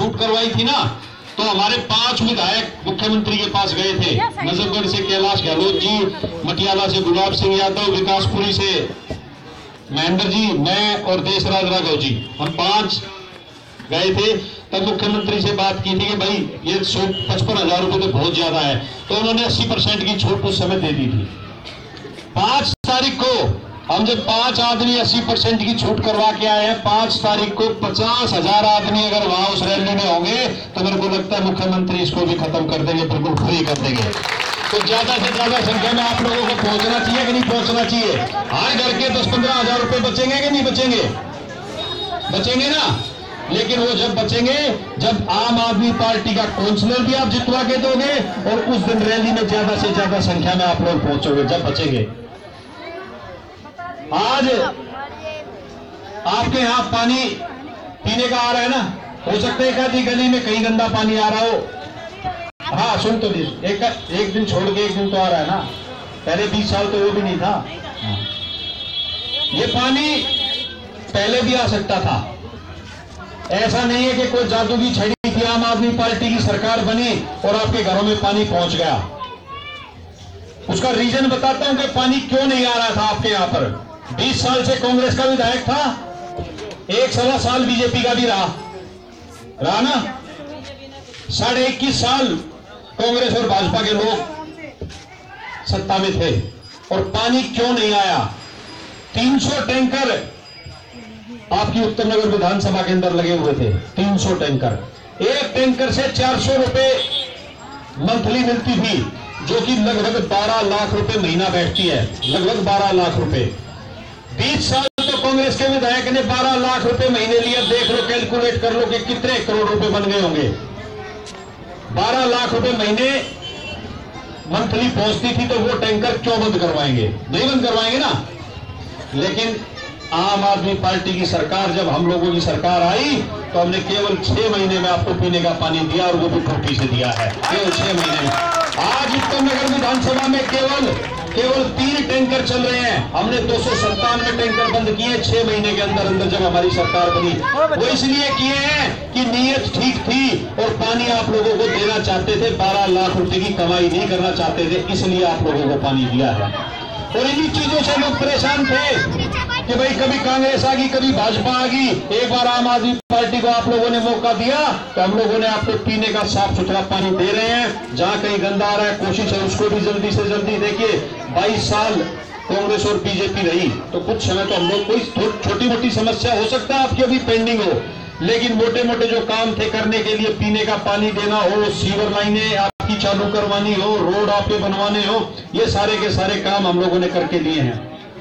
छूट करवाई थी ना, तो हमारे 5 विधायक मुख्यमंत्री के पास गए थे। नजफगढ़ से कैलाश गहलोत जी, मटियाला से गुलाब सिंह यादव, विकासपुरी से महेंद्र जी, मैं और देशराज राघव जी, हम 5 गए थे। तब मुख्यमंत्री से बात की थी कि भाई ये 55,000 रुपए तो बहुत ज्यादा है, तो उन्होंने 80% की छूट उस समय दे दी थी। 5 तारीख को हम जब 5 आदमी 80% की छूट करवा के आए हैं, 5 तारीख को 50,000 आदमी अगर वहां उस रैली में होंगे तो मेरे को लगता है मुख्यमंत्री इसको भी खत्म कर देंगे, बिल्कुल फ्री कर देंगे। तो ज्यादा से ज्यादा संख्या में आप लोगों को पहुंचना चाहिए कि नहीं पहुंचना चाहिए? हर घर के 10-15 हजार रुपए बचेंगे कि नहीं बचेंगे? बचेंगे ना। लेकिन वो जब बचेंगे जब आम आदमी पार्टी का काउंसलर भी आप जितवा के दोगे और उस दिन रैली में ज्यादा से ज्यादा संख्या में आप लोग पहुंचोगे, जब बचेंगे। आज आपके यहां पानी पीने का आ रहा है ना, हो सकता है एक आधी गली में कहीं गंदा पानी आ रहा हो। हाँ सुन तो एक दिन छोड़ के एक दिन तो आ रहा है ना, पहले 20 साल तो वो भी नहीं था। ये पानी पहले भी आ सकता था, ऐसा नहीं है कि कोई जादू की छड़ी थी, आम आदमी पार्टी की सरकार बनी और आपके घरों में पानी पहुंच गया। उसका रीजन बताता हूं कि पानी क्यों नहीं आ रहा था आपके यहां पर। 20 साल से कांग्रेस का विधायक था, 1.25 साल बीजेपी का भी रहा ना, 21.5 साल कांग्रेस और भाजपा के लोग सत्ता में थे और पानी क्यों नहीं आया? 300 टैंकर आपकी उत्तर नगर विधानसभा के अंदर लगे हुए थे, 300 टैंकर। एक टैंकर से 400 रुपए मंथली मिलती थी, जो कि लगभग 12 लाख रुपए महीना बैठती है, लगभग 12 लाख रुपए। 20 साल तो कांग्रेस के विधायक ने 12 लाख रुपए महीने लिया। देख लो, कैलकुलेट कर लो कि कितने करोड़ रुपए बन गए होंगे। 12 लाख रुपए महीने मंथली पहुंचती थी, तो वो टैंकर क्यों बंद करवाएंगे? नहीं बंद करवाएंगे ना। लेकिन आम आदमी पार्टी की सरकार, जब हम लोगों की सरकार आई तो हमने केवल 6 महीने में आपको पीने का पानी दिया, और वो भी टोटी से दिया है, केवल 6 महीने में। आज उत्तर नगर विधानसभा में केवल 3 टैंकर चल रहे हैं। हमने 297 टैंकर बंद किए 6 महीने के अंदर अंदर, जब हमारी सरकार बनी। वो इसलिए किए हैं कि नीयत ठीक थी और पानी आप लोगों को देना चाहते थे, 12 लाख रुपए की कमाई नहीं करना चाहते थे, इसलिए आप लोगों को पानी दिया है। और इन्हीं चीजों से लोग परेशान थे कि भाई कभी कांग्रेस आ गई, कभी भाजपा आ गई। एक बार आम आदमी पार्टी को आप लोगों ने मौका दिया तो हम लोगों ने आपको पीने का साफ सुथरा पानी दे रहे हैं। जहां कहीं गंदा आ रहा है, कोशिश है उसको भी जल्दी से जल्दी। देखिए 22 साल कांग्रेस और बीजेपी रही, तो कुछ समय तो हम लोग कोई छोटी मोटी समस्या हो सकता है आपकी अभी पेंडिंग हो, लेकिन मोटे मोटे जो काम थे करने के लिए, पीने का पानी देना हो, सीवर लाइनें आपकी चालू करवानी हो, रोड आपके बनवाने हो, ये सारे के सारे काम हम लोगों ने करके दिए हैं।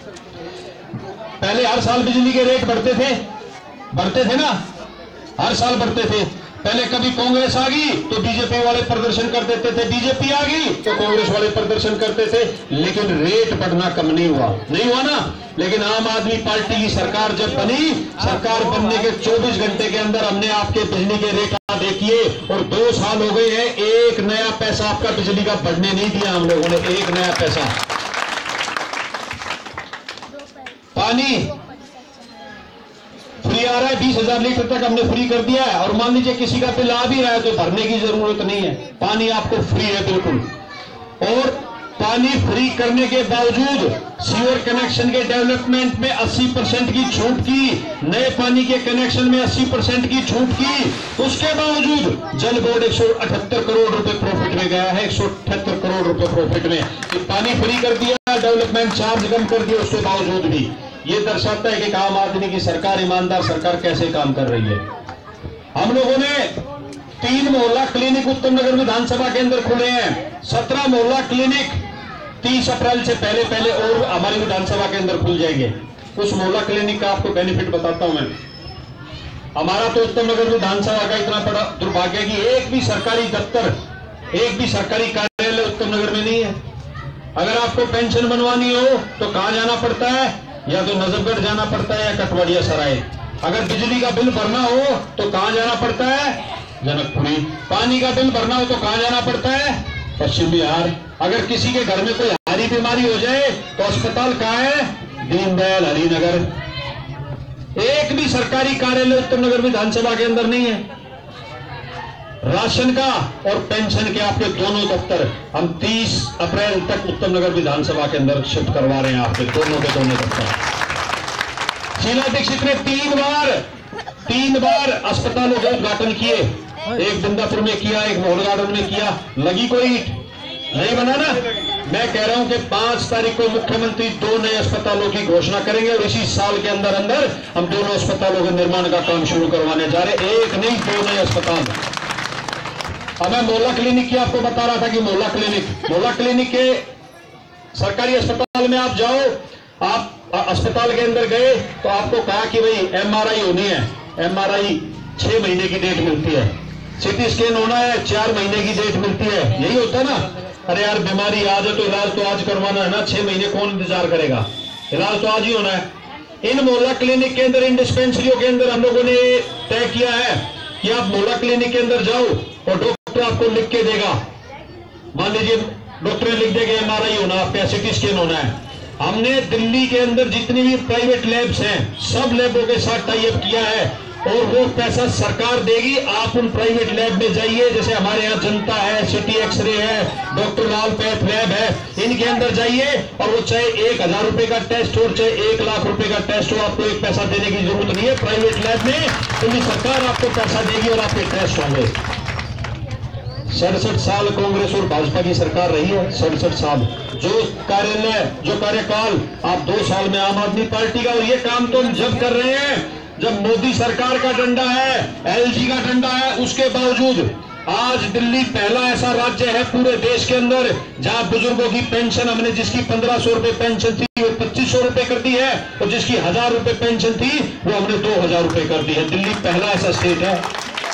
पहले हर साल बिजली के रेट बढ़ते थे ना, हर साल बढ़ते थे। पहले कभी कांग्रेस आ गई तो बीजेपी वाले प्रदर्शन कर देते थे, बीजेपी आ गई तो कांग्रेस वाले प्रदर्शन करते थे, लेकिन रेट बढ़ना कम नहीं हुआ ना। लेकिन आम आदमी पार्टी की सरकार जब बनी, सरकार बनने के 24 घंटे के अंदर हमने आपके बिजली के रेट देखिए, और 2 साल हो गए हैं, एक नया पैसा आपका बिजली का बढ़ने नहीं दिया हम लोगों ने, एक नया पैसा। पानी फ्री आ रहा है, 20,000 लीटर तक हमने फ्री कर दिया है। और मान लीजिए किसी का बिल आ भी रहा है तो भरने की जरूरत नहीं है, पानी आपको फ्री है बिल्कुल। और पानी फ्री करने के बावजूद सीवर कनेक्शन के डेवलपमेंट में 80% की छूट की, नए पानी के कनेक्शन में 80% की छूट की। उसके बावजूद जल बोर्ड 178 करोड़ रुपए प्रॉफिट में गया है, 178 करोड़ रुपए प्रॉफिट में। पानी फ्री कर दिया, डेवलपमेंट चार्ज कम कर दिया, उसके बावजूद भी ये दर्शाता है कि आम आदमी की सरकार, ईमानदार सरकार कैसे काम कर रही है। हम लोगों ने 3 मोहल्ला क्लिनिक उत्तर नगर विधानसभा के अंदर खुले हैं। 17 मोहल्ला क्लिनिक 30 अप्रैल से पहले और हमारी विधानसभा के अंदर खुल जाएंगे। उस मोहल्ला क्लिनिक का आपको बेनिफिट बताता हूं मैं। हमारा तो उत्तर नगर विधानसभा का इतना बड़ा दुर्भाग्य है कि एक भी सरकारी दफ्तर, एक भी सरकारी कार्यालय उत्तर नगर में नहीं है। अगर आपको पेंशन बनवानी हो तो कहां जाना पड़ता है? या तो नजफगढ़ जाना पड़ता है या कटवाड़िया सराय। अगर बिजली का बिल भरना हो तो कहां जाना पड़ता है? जनकपुरी। पानी का बिल भरना हो तो कहां जाना पड़ता है? पश्चिम बिहार। अगर किसी के घर में कोई भारी बीमारी हो जाए तो अस्पताल कहां है? दीनदयाल हरिनगर। एक भी सरकारी कार्यालय उत्तर नगर विधानसभा के अंदर नहीं है। राशन का और पेंशन के आपके दोनों दफ्तर हम 30 अप्रैल तक उत्तम नगर विधानसभा के अंदर शिफ्ट करवा रहे हैं। आपके दोनों के दोनों दफ्तर। शीला दीक्षित ने 3 बार अस्पतालों का उद्घाटन किए। एक बिंदापुर में किया, एक मोहन गार्डन में किया। लगी कोई ईंट नहीं बना ना। मैं कह रहा हूं कि 5 तारीख को मुख्यमंत्री 2 नए अस्पतालों की घोषणा करेंगे और इसी साल के अंदर अंदर हम दोनों अस्पतालों के निर्माण का काम शुरू करवाने जा रहे हैं। एक नहीं, 2 नए अस्पताल। अब मैं मोहल्ला क्लिनिक की आपको बता रहा था कि मोहल्ला क्लिनिक के सरकारी अस्पताल में आप जाओ, आप अस्पताल के अंदर गए तो आपको कहा कि भाई MRI होनी है। MRI 6 महीने की डेट मिलती है। CT स्कैन होना है, 4 महीने की डेट मिलती है। यही होता है ना। अरे यार बीमारी आ जाए तो इलाज तो आज करवाना है ना, 6 महीने कौन इंतजार करेगा, इलाज तो आज ही होना है। इन मोहल्ला क्लिनिक के अंदर, इन डिस्पेंसरियों के अंदर हम लोगों ने तय किया है कि आप मोहल्ला क्लिनिक के अंदर जाओ और डॉक्टर आपको लिख के देगा। मान लीजिए डॉक्टर ने लिख देगा MRI होना, आपका CT स्कैन होना है। हमने दिल्ली के अंदर जितनी भी प्राइवेट लैब्स हैं सब लैबों के साथ टाई अप किया है और वो पैसा सरकार देगी। आप उन प्राइवेट लैब में जाइए, जैसे हमारे यहाँ जनता है, सिटी एक्सरे है, डॉक्टर लाल पैथ लैब है, इनके अंदर जाइए और वो चाहे 1000 रुपए का टेस्ट हो, चाहे 1 लाख रुपए का टेस्ट हो, आपको एक पैसा देने की जरूरत नहीं है। प्राइवेट लैब में पूरी सरकार आपको पैसा देगी और आपके टेस्ट होंगे। 67 साल कांग्रेस और भाजपा की सरकार रही है। 67 साल जो कार्यकाल आप 2 साल में आम आदमी पार्टी का, और ये काम तो हम जब कर रहे हैं जब मोदी सरकार का डंडा है, LG का डंडा है। उसके बावजूद आज दिल्ली पहला ऐसा राज्य है पूरे देश के अंदर जहां बुजुर्गों की पेंशन हमने, जिसकी 1500 रुपए पेंशन थी वो 2500 रुपए कर दी है और जिसकी 1000 रुपए पेंशन थी वो हमने 2000 रुपए कर दी है। दिल्ली पहला ऐसा स्टेट है।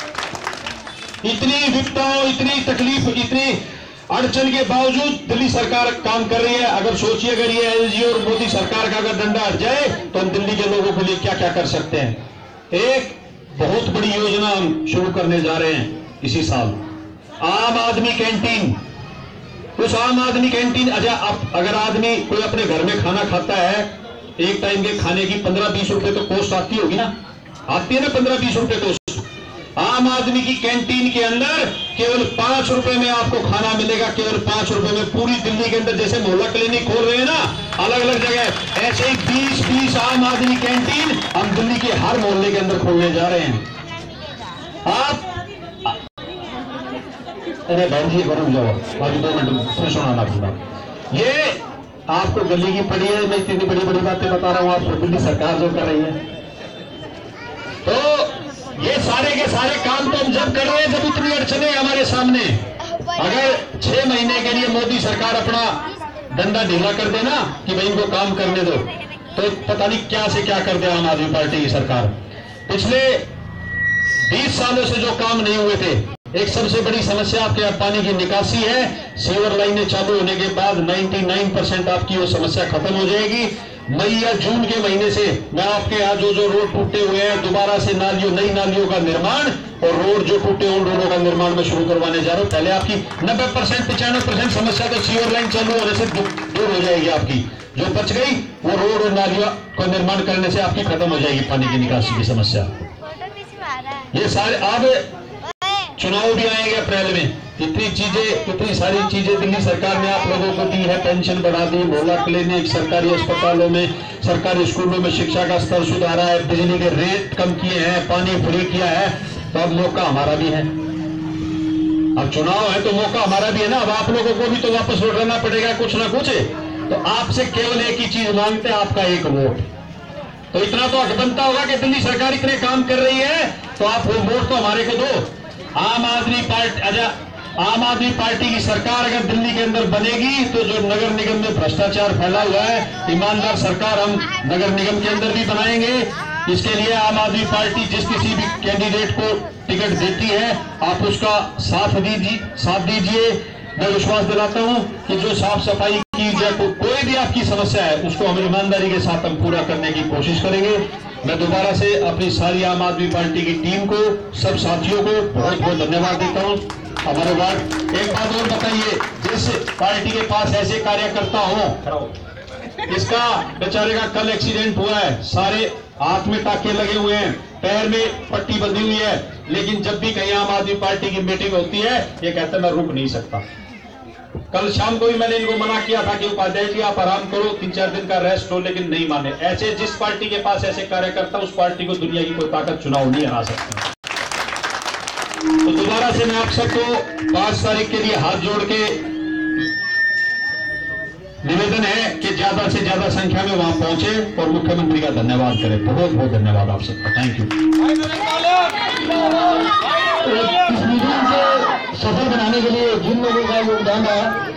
इतनी विपदाओं, इतनी तकलीफ, इतनी अड़चन के बावजूद दिल्ली सरकार काम कर रही है। अगर सोचिए, अगर ये LG और मोदी सरकार का अगर डंडा हट जाए तो हम दिल्ली के लोगों के लिए क्या क्या कर सकते हैं। एक बहुत बड़ी योजना हम शुरू करने जा रहे हैं इसी साल, आम आदमी कैंटीन। उस आम आदमी कैंटीन, अगर आदमी कोई अपने घर में खाना खाता है, एक टाइम के खाने की 15-20 रुपए तो कॉस्ट आती होगी ना, आती है ना 15-20 रुपए कॉस्ट। आम आदमी की कैंटीन के अंदर केवल 5 रुपए में आपको खाना मिलेगा, केवल 5 रुपए में। पूरी दिल्ली के अंदर जैसे मोहल्ला क्लिनिक खोल रहे हैं ना अलग अलग जगह, ऐसे ही 20-20 आम आदमी कैंटीन हम दिल्ली के हर मोहल्ले के अंदर खोलने जा रहे हैं। आप अरे बहन जी बरम जाओ, अभी 2 मिनट फिर सुनाना पूरा। ये आपको गली की पड़ी है, मैं इतनी बड़ी बड़ी बातें बता रहा हूं आपको, दिल्ली सरकार जो कर रही है। तो ये सारे के सारे काम तो हम जब कर रहे हैं जब इतनी अड़चने हमारे सामने। अगर 6 महीने के लिए मोदी सरकार अपना डंडा ढीला कर देना कि भाई इनको काम करने दो, तो पता नहीं क्या से क्या कर दे आम आदमी पार्टी की सरकार। पिछले 20 सालों से जो काम नहीं हुए थे, एक सबसे बड़ी समस्या आपके पानी की निकासी है। सीवर लाइनें चालू होने के बाद 99% आपकी वो समस्या खत्म हो जाएगी। मई या जून के महीने से मैं आपके यहाँ जो रोड टूटे हुए हैं दोबारा से नई नालियों का निर्माण और रोड जो टूटे उन रोडों का निर्माण में शुरू करवाने जा रहा हूं। पहले आपकी 90% 95% समस्या तो सीवर लाइन चालू होने से दूर हो जाएगी। आपकी जो बच गई वो रोड और नालियों का निर्माण करने से आपकी खत्म हो जाएगी पानी की निकासी की समस्या। ये सारे अब चुनाव भी आएंगे अप्रैल में। इतनी सारी चीजें दिल्ली सरकार ने आप लोगों को दी है। पेंशन बढ़ा दी, मोहल्ला क्लिनिक, सरकारी अस्पतालों में, सरकारी स्कूलों में शिक्षा का स्तर सुधारा है, बिजली के रेट कम किए हैं, पानी फ्री किया है। तो अब मौका हमारा भी है। अब चुनाव है तो मौका हमारा भी है ना। अब आप लोगों को भी तो वापस लौटाना पड़ेगा कुछ ना कुछ। तो आपसे केवल एक ही चीज मांगते हैं, आपका एक वोट। तो इतना तो हक बनता होगा कि दिल्ली सरकार इतने काम कर रही है तो आप वो वोट तो हमारे को दो। आम आदमी पार्टी की सरकार अगर दिल्ली के अंदर बनेगी तो जो नगर निगम में भ्रष्टाचार फैला हुआ है, ईमानदार सरकार हम नगर निगम के अंदर भी बनाएंगे। इसके लिए आम आदमी पार्टी जिस किसी भी कैंडिडेट को टिकट देती है आप उसका साथ दीजिए। मैं विश्वास दिलाता हूं कि जो साफ सफाई की या कोई भी आपकी समस्या है उसको हम ईमानदारी के साथ हम पूरा करने की कोशिश करेंगे। मैं दोबारा से अपनी सारी आम आदमी पार्टी की टीम को, सब साथियों को बहुत बहुत धन्यवाद देता हूं। हमारे वार्ड एक बात और बताइए, जिस पार्टी के पास ऐसे कार्यकर्ता हो, इसका बेचारे का कल एक्सीडेंट हुआ है, सारे हाथ में टाके लगे हुए हैं, पैर में पट्टी बंधी हुई है, लेकिन जब भी कहीं आम आदमी पार्टी की मीटिंग होती है ये कहते हैं मैं रुक नहीं सकता। कल शाम को भी मैंने इनको मना किया था कि उपाध्याय जी आप आराम करो, 3-4 दिन का रेस्ट लो, लेकिन नहीं माने। ऐसे जिस पार्टी के पास ऐसे कार्यकर्ता, उस पार्टी को दुनिया की कोई ताकत चुनाव नहीं हरा सकती। तो दोबारा से मैं आप सबको 5 तारीख के लिए हाथ जोड़ के निवेदन है कि ज्यादा से ज्यादा संख्या में वहां पहुंचे और मुख्यमंत्री का धन्यवाद करें। बहुत बहुत धन्यवाद आप सबका, थैंक यू। इस मीटिंग को सफल बनाने के लिए जिन लोगों का योगदान है